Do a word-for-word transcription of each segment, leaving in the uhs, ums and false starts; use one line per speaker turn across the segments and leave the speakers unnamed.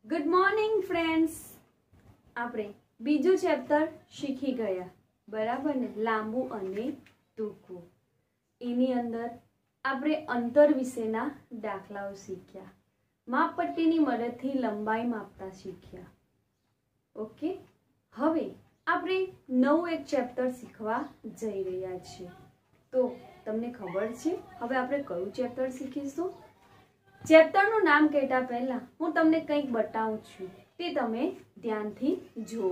Good morning friends. આપણે બીજું chapter શીખી ગયા, બરાબર ને? લાંબુ અને ટૂંકું. એની અંદર આપણે અંતર વિશેના દાખલાઓ શીખ્યા, માપપટ્ટીની મદદથી લંબાઈ માપતા શીખ્યા. ઓકે, હવે આપણે નવું એક ચેપ્ટર શીખવા જઈ રહ્યા છીએ. તો તમને ખબર છે હવે આપણે કયું ચેપ્ટર શીખીશું? ચેપ્ટરનું નામ કહેતા પહેલા હું તમને કંઈક બતાવું છું, તે તમે ધ્યાનથી જુઓ.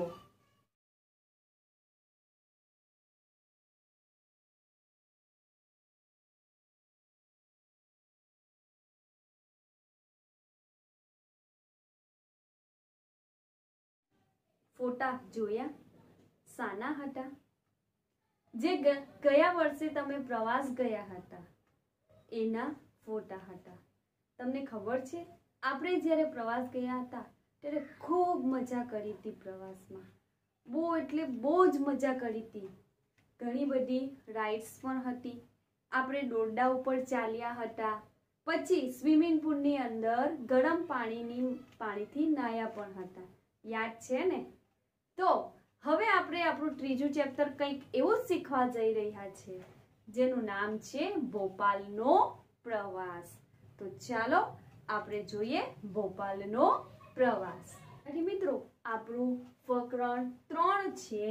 ફોટા જોયા? શાના હતા? જે ગયા વર્ષે તમે પ્રવાસ ગયા હતા એના ફોટા હતા. તમને ખબર છે આપણે જ્યારે પ્રવાસ ગયા હતા ત્યારે ખૂબ મજા કરી હતી. પ્રવાસમાં બહુ એટલે બહુ જ મજા કરી હતી. ઘણી બધી રાઇડ્સ પણ હતી. આપણે દોરડા ઉપર ચાલ્યા હતા. પછી સ્વિમિંગ પુલની અંદર ગરમ પાણીની પાણીથી નાહ્યા પણ હતા. યાદ છે ને? તો હવે આપણે આપણું ત્રીજું ચેપ્ટર કંઈક એવું શીખવા જઈ રહ્યા છે જેનું નામ છે ભોપાલનો પ્રવાસ. તો ચાલો આપણે જોઈએ ભોપાલનો પ્રવાસ. અને મિત્રો આપણું પ્રકરણ ત્રણ છે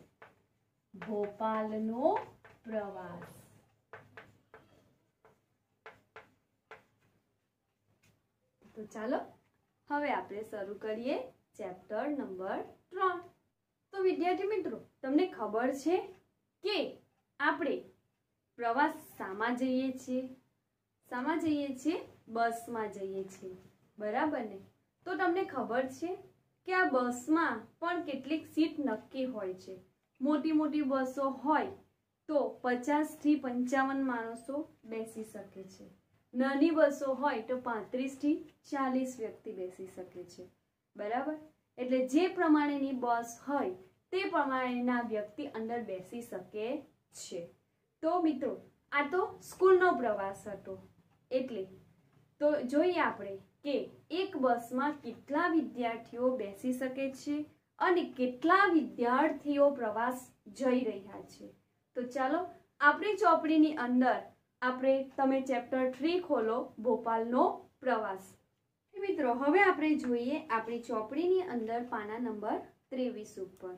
ભોપાલનો પ્રવાસ. તો ચાલો હવે આપણે શરૂ કરીએ ચેપ્ટર નંબર ત્રણ. તો વિદ્યાર્થી મિત્રો, તમને ખબર છે કે આપણે પ્રવાસ શામાં જઈએ છીએ? શામાં જઈએ છીએ? બસમાં જઈએ છીએ, બરાબર ને? તો તમને ખબર છે કે આ બસમાં પણ કેટલીક સીટ નક્કી હોય છે. મોટી મોટી બસો હોય તો પચાસ થી પંચાવન માણસો બેસી શકે છે. નાની બસો હોય તો પાંત્રીસ થી ચાલીસ વ્યક્તિ બેસી શકે છે, બરાબર? એટલે જે પ્રમાણેની બસ હોય તે પ્રમાણેના વ્યક્તિ અંદર બેસી શકે છે. તો મિત્રો આ તો સ્કૂલનો પ્રવાસ હતો. એટલે તો જોઈએ આપણે કે એક બસમાં કેટલા વિદ્યાર્થીઓ બેસી શકે છે અને કેટલા વિદ્યાર્થીઓ પ્રવાસ જઈ રહ્યા છે. તો ચાલો આપણી ચોપડીની અંદર આપણે તમે ચેપ્ટર થ્રી ખોલો, ભોપાલનો પ્રવાસ. મિત્રો હવે આપણે જોઈએ આપણી ચોપડીની અંદર પાના નંબર ત્રેવીસ ઉપર.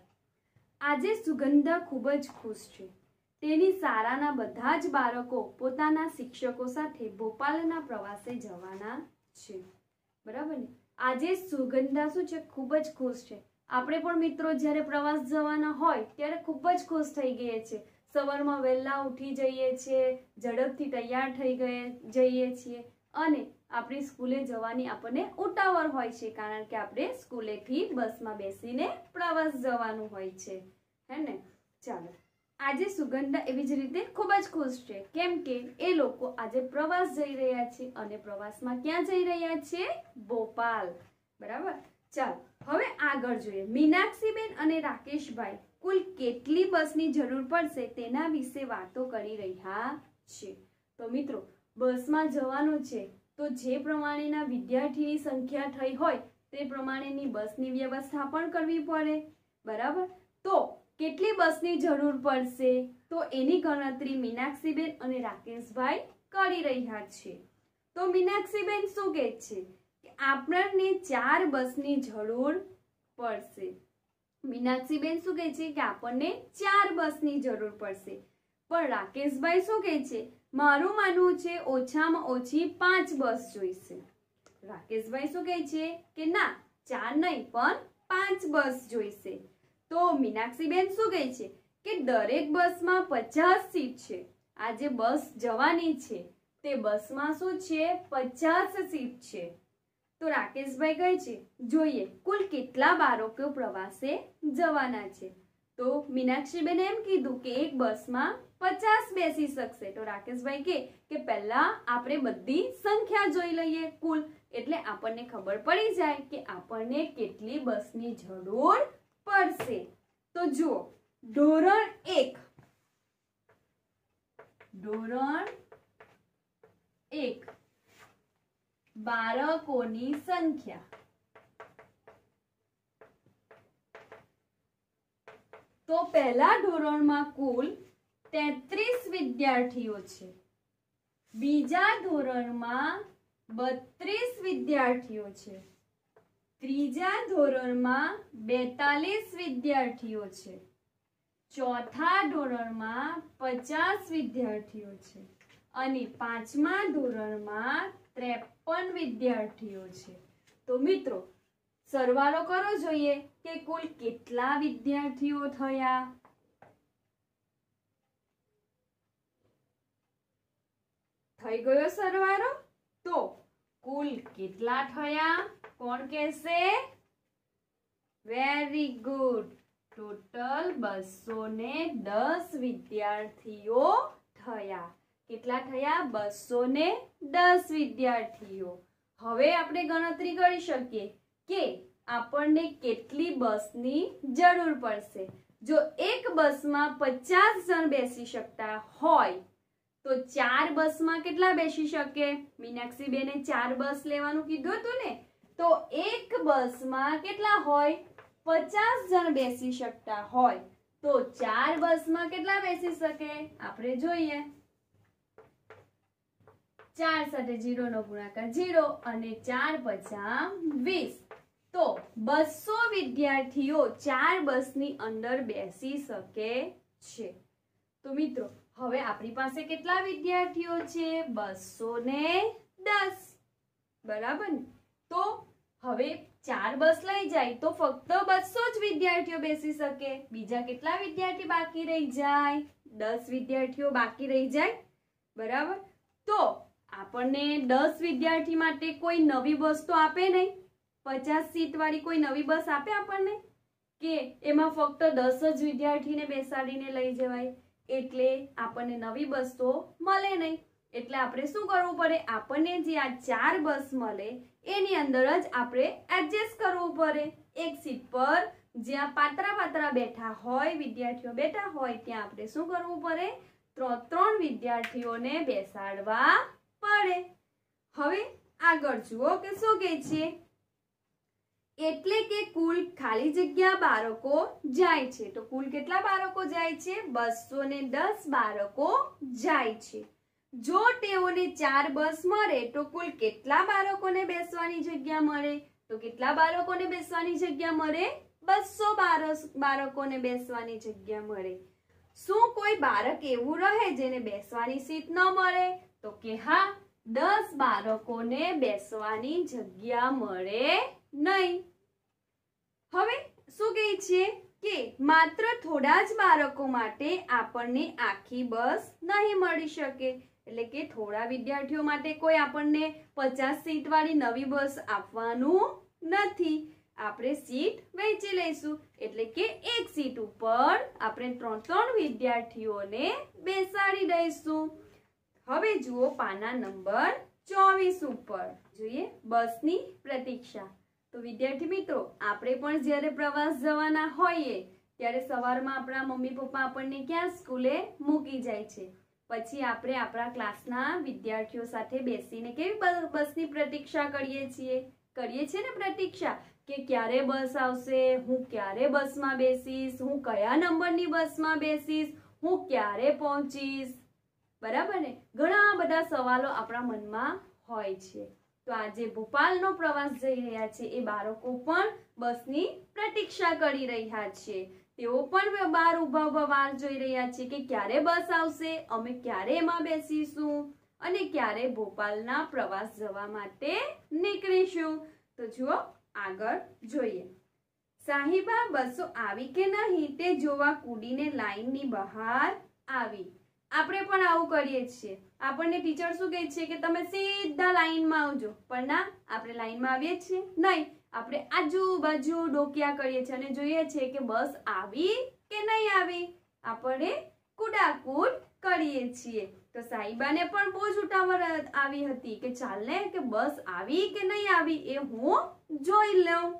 આજે સુગંધા ખૂબ જ ખુશ છે. તેની શાળાના બધા જ બાળકો પોતાના શિક્ષકો સાથે ભોપાલના પ્રવાસે જવાના છે, બરાબર ને? આજે સુગંધા શું છે? ખૂબ જ ખુશ છે. આપણે પણ મિત્રો જ્યારે પ્રવાસ જવાના હોય ત્યારે ખૂબ જ ખુશ થઈ ગઈએ છીએ. સવારમાં વહેલા ઉઠી જઈએ છીએ, ઝડપથી તૈયાર થઈ ગયે જઈએ છીએ અને આપણી સ્કૂલે જવાની આપણને ઉતાવળ હોય છે, કારણ કે આપણે સ્કૂલેથી બસમાં બેસીને પ્રવાસ જવાનું હોય છે, હે ને? ચાલો, આજે સુગંધા એવી જ રીતે ખૂબ જ ખુશ છે, કેમ કે એ લોકો આજે પ્રવાસ જઈ રહ્યા છે. અને પ્રવાસમાં ક્યાં જઈ રહ્યા છે? ભોપાલ, બરાબર? ચાલો હવે આગળ જોઈએ. મીનાક્ષીબેન અને રાકેશભાઈ કુલ કેટલી બસની જરૂર પડશે તેના વિશે વાતો કરી રહ્યા છે. તો મિત્રો બસમાં જવાનું છે તો જે પ્રમાણેના વિદ્યાર્થીની સંખ્યા થઈ હોય તે પ્રમાણેની બસની વ્યવસ્થા પણ કરવી પડે, બરાબર? તો કેટલી બસની જરૂર પડશે તો એની ગણતરી મીનાક્ષીબેન અને રાકેશભાઈ કરી રહ્યા છે. તો મીનાક્ષીબેન શું કહે છે કે આપણને ચાર બસની જરૂર પડશે. મીનાક્ષીબેન શું કહે છે કે આપણને ચાર બસની જરૂર પડશે. પણ રાકેશભાઈ શું કહે છે? મારું માનવું છે ઓછામાં ઓછી પાંચ બસ જોઈશે. રાકેશભાઈ શું કહે છે કે ના, ચાર નહીં પણ પાંચ બસ જોઈશે. તો મીનાક્ષીબેન શું કહે છે કે દરેક બસમાં પચાસ સીટ છે. આ જે બસ જવાની છે તે બસમાં શું છે? પચાસ સીટ છે. તો રાકેશભાઈ કહે છે જોઈએ કુલ કેટલા બાળકો પ્રવાસે જવાના છે. તો મીનાક્ષીબેન એમ કીધું કે એક બસમાં પચાસ બેસી શકશે. તો રાકેશભાઈ કહે કે પહેલા આપણે બધી સંખ્યા જોઈ લઈએ કુલ, એટલે આપણને ખબર પડી જાય કે આપણને કેટલી બસની જરૂર પડશે. તો જુઓ, ધોરણ એક ધોરણ એક બાળકોની સંખ્યા तो पहला धोरण में कुल तेत्रीस विद्यार्थीओ छे, बीजा धोरण में बत्रीस विद्यार्थीओ छे, त्रीजा धोरण में बेतालीस विद्यार्थीओ छे, चौथा धोरण में पचास विद्यार्थीओ छे अने पांचमा धोरण में त्रेपन विद्यार्थीओ छे। तो मित्रों सरवाळो करो जोईए के कुल केटला विद्यार्थीओ थया। थई गयो सरवाळो। तो कुल केटला थया कोण कहेशे? वेरी गुड, टोटल बसो ने दस विद्यार्थीओ थया। केटला थया? बसो ने दस विद्यार्थीओ। हवे आपणे गणतरी करी शकीए के आपणे केटली बसनी जरूर पड़शे। जो एक बस में पचास जन बेसी शकता होय तो चार बस में केटला बेसी शके? मीनाक्षी बेने चार बस लेवानुं कीधुं हतुं ने, तो एक बस में केटला होय? पचास जन बेसी शकता होय तो चार बस में केटला बेसी शके? आपणे जोईए। चार साथे जीरो नो गुणाकार जीरो अने चार पचा वीस। तो बसो विद्यार्थीओ चार बसनी अंदर बेसी शके छे। तो मित्रों हवे आपणी पासे केटला विद्यार्थीओ छे? बसो ने दस। बराबर ने? तो हवे चार बस लई जाए तो फक्त बसो ज विद्यार्थीओ बेसी शके। बीजा केटला विद्यार्थी बाकी रही जाए? दस विद्यार्थीओ बाकी रही जाए। बराबर। तो आपने दस विद्यार्थी माटे कोई नवी बस तो आपे नहीं। पचास सीट वाली कोई नवी बस आपे आपने के एमां फक्त दस ज विद्यार्थी ने बेसाडीने लई जवाय? एटले आपने नवी बस तो मळे नहीं। एटले आपणे शुं करवुं पड़े? आपने जे आ चार बस मळे एनी अंदर ज आपणे एडजस्ट करवुं पड़े। एक सीट पर ज्यां पातरा पातरा बैठा होय विद्यार्थीओ बैठा होय त्यां आपणे शुं करवुं पड़े? त्रण त्रण विद्यार्थीओने बेसाडवा पड़े। हवे आगळ जुओ के शुं कहे छे? एटले के कुल खाली जग्या बाळको जाय छे। तो कुल केटला बाळको जाय छे? बसो ने दस बाळको जाय छे। जो तेओने चार बस मळे तो कुल केटला बाळकोने बेसवानी जग्या मळे? तो केटला बाळकोने बेसवानी जग्या मळे? बसो बाळकोने बेसवानी जग्या मळे। शुं कोई बाळक एवुं रहे जेने बेसवानी सीट न मळे? तो के हाँ, दस बाळकोने बेसवानी जग्या मळे नहीं। हवे शुं कहे छे के मात्र थोड़ा ज बाळको माटे आपणने आखी बस नहीं मळी शके। एटले के थोड़ा विद्यार्थीओ माटे कोई आपणने पचास सीट वाली नवी बस आपवानुं नथी। आपणे सीट वेची लईशुं एटले के एक सीट उपर आपणे त्रण त्रण विद्यार्थीओने बेसाडी दईशुं। हवे जुओ पाना नंबर चौवीस उपर जोईए बसनी प्रतीक्षा। तो विद्यार्थी मित्रों आपणे पण ज्यारे प्रवास जवाना होईए त्यारे सवारमां आपणा मम्मी पप्पा आपणने क्यां स्कूले मूकी जाय छे, पछी आपणे आपणा क्लासना विद्यार्थीओ साथे बेसीने केवी बसनी प्रतीक्षा करीए छीए करीए छीए ने प्रतीक्षा के क्यारे बस आवशे, हूँ क्यारे बसमां बेसीश, हूँ कया नंबरनी बसमां बेसीश, हूँ क्यारे पहोंचीश। बराबर ने? घणा बधा सवालो आपणा मनमा होय छे। तो आजे भोपालनो प्रवास जई रह्या छे ए बाळको पण बसनी प्रतीक्षा करी रह्या छे। तेओ पण बार उभा उभा वाट जोई रह्या छे के क्यारे बस आवशे, अमे क्यारे एमां बेसीशुं अने क्यारे भोपालना प्रवास जवा माटे નીકળીશું। तो जुओ आगळ जोईए। साहिबा बसो आवी के नहीं ते जोवा कूदीने लाइननी बहार आवी। આપણે પણ આવું કરીએ છીએ। આપણને ટીચર શું કહે છે કે તમે સીધા લાઈનમાં આવજો, પણ ના આપણે લાઈનમાં આવીએ છીએ નહીં, આપણે આજુબાજુ ડોકિયા કરીએ છીએ અને જોઈએ છે કે બસ આવી કે નહીં આવી। આપણે કુડાકુડ કરીએ છીએ। તો સાહિબાને પણ બહુ જ ઉતાવળ આવી હતી કે ચાલને કે બસ આવી કે નહીં આવી એ હું જોઈ લઉં।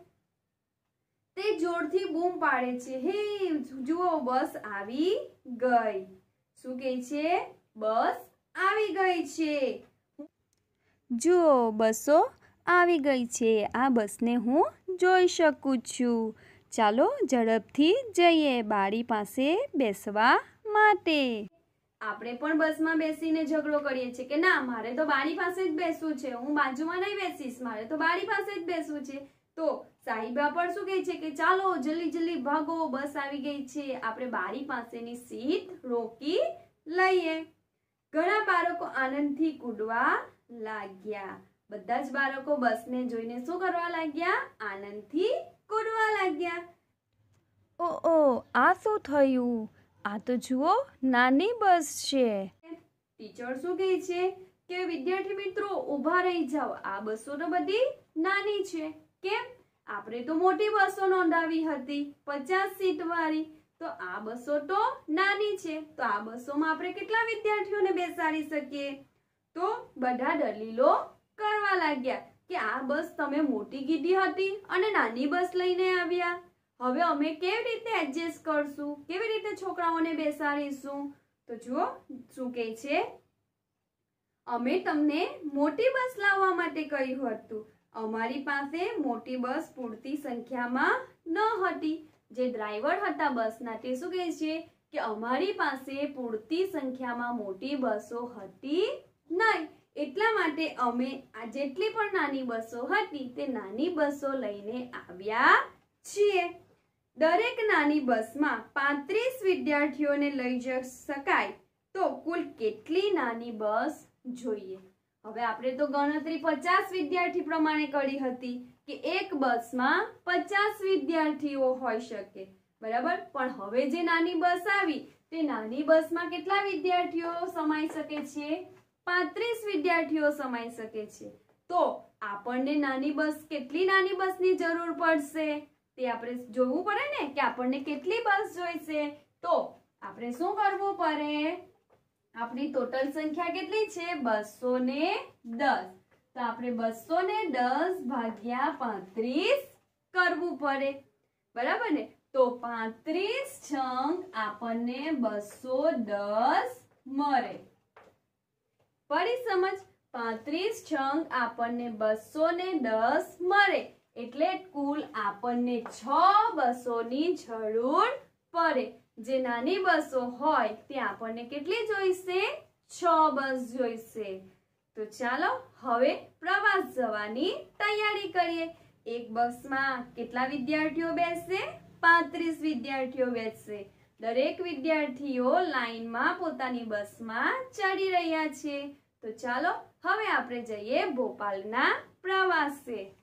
તે જોરથી બૂમ પાડે છે, હે જુઓ બસ આવી ગઈ। શું કહે છે? બસ આવી ગઈ છે। જુઓ બસો આવી ગઈ છે, આ બસને હું જોઈ શકું છું। ચાલો ઝડપથી જઈએ બારી પાસે બેસવા માટે. આપણે પણ બસમાં બેસીને ઝઘડો કરીએ છીએ કે ના મારે તો બારી પાસે જ બેસવું છે, હું બાજુમાં નહીં બેસીશ, મારે તો બારી પાસે જ બેસવું છે. તો સાહિબા પણ શું કહે છે કે ચાલો જલ્દી જલ્દી ભાગો, બસ આવી ગઈ છે, આપણે બારી પાસેની સીટ રોકી લઈએ. ઘણા બાળકો આનંદથી કૂદવા લાગ્યા. બધા જ બાળકો બસને જોઈને શું કરવા લાગ્યા? આનંદથી કૂદવા લાગ્યા. ઓ ઓ આ શું થયું? આ તો જુઓ નાની બસ છે. ટીચર શું કહે છે કે વિદ્યાર્થી મિત્રો ઊભા રહી જાઓ, આ બસો તો બધી નાની છે. કેમ? આપણે તો મોટી બસો નોંધાવી હતી પચાસ સીટ વાળી, તો આ બસો તો નાની છે, તો આ બસોમાં આપણે કેટલા વિદ્યાર્થીઓને બેસાડી શકીએ? તો બધા દલીલો કરવા લાગ્યા કે આ બસ તમે મોટી કીધી હતી અને નાની બસ લઈને આવ્યા, હવે અમે કેવી રીતે એડજસ્ટ કરશું, કેવી રીતે છોકરાઓને બેસાડીશું? તો જુઓ શું કહે છે, અમે તમને મોટી બસ લાવવા માટે કહ્યું હતું, અમારી પાસે મોટી બસ પૂરતી સંખ્યામાં ન હતી. જે ડ્રાઈવર હતા બસના તે શું કહે છે કે અમારી પાસે પૂરતી સંખ્યામાં મોટી બસો હતી નહીં, એટલા માટે અમે આ જેટલી પણ નાની બસો હતી તે નાની બસો લઈને આવ્યા છીએ. દરેક નાની બસમાં પાંત્રીસ વિદ્યાર્થીઓને લઈ જઈ શકાય, તો કુલ કેટલી નાની બસ જોઈએ? હવે આપણે તો ગણતરી પચાસ વિદ્યાર્થી પ્રમાણે કરી હતી કે એક બસમાં પચાસ વિદ્યાર્થીઓ હોઈ શકે, બરાબર. પણ હવે જે નાની બસ આવી તે નાની બસમાં કેટલા વિદ્યાર્થીઓ સમાઈ શકે છે? પાંત્રીસ વિદ્યાર્થીઓ સમાઈ શકે છે. તો આપણને નાની બસ કેટલી નાની બસની જરૂર પડશે તે આપણે જોવું પડે ને કે આપણને કેટલી બસ જોઈશે. તો આપણે શું કરવું પડે? આપણી ટોટલ સંખ્યા કેટલી છે? બસો ને દસ. તો આપણે બસો ને દસ ભાગ્યા પાંત્રીસ કરવું પડે, બરાબર ને. તો પાંત્રીસ છંગ આપણને બસો દસ મળે. પડી સમજ? પાંત્રીસ છંગ આપણને બસો ને દસ મળે, એટલે કુલ આપણને છ બસોની જરૂર પડે. જે નાની બસો હોય તે આપણને કેટલી જોઈશે? છ બસ જોઈશે. તો ચાલો હવે પ્રવાસ જવાની તૈયારી કરીએ. એક બસમાં કેટલા વિદ્યાર્થીઓ બેસશે? પાંત્રીસ વિદ્યાર્થીઓ બેસશે. દરેક વિદ્યાર્થીઓ લાઈનમાં પોતાની બસમાં ચડી રહ્યા છે. તો ચાલો હવે આપણે જઈએ ભોપાલના પ્રવાસે.